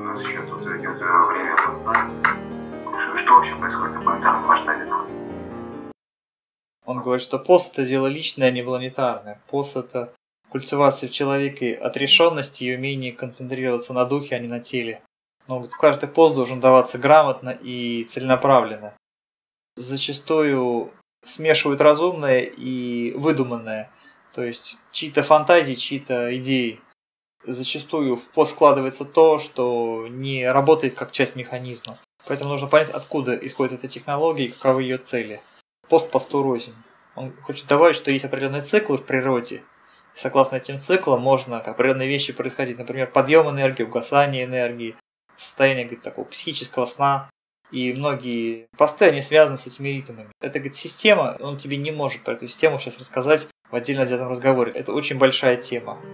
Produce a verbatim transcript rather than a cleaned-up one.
нас еще тут идет время поста. Что вообще происходит на планетарном масштабе? Он говорит, что пост это дело личное, а не планетарное. Пост это культивация в человеке отрешенности и умение концентрироваться на духе, а не на теле. Но каждый пост должен даваться грамотно и целенаправленно. Зачастую смешивают разумное и выдуманное. То есть чьи-то фантазии, чьи-то идеи. Зачастую в пост складывается то, что не работает как часть механизма. Поэтому нужно понять, откуда исходит эта технология и каковы ее цели. Пост посту рознь. Он хочет добавить, что есть определенные циклы в природе. И согласно этим циклам можно определенные вещи происходить. Например, подъем энергии, угасание энергии, состояние говорит, такого психического сна. И многие посты, они связаны с этими ритмами. Это, говорит, система, он тебе не может про эту систему сейчас рассказать в отдельно взятом разговоре. Это очень большая тема.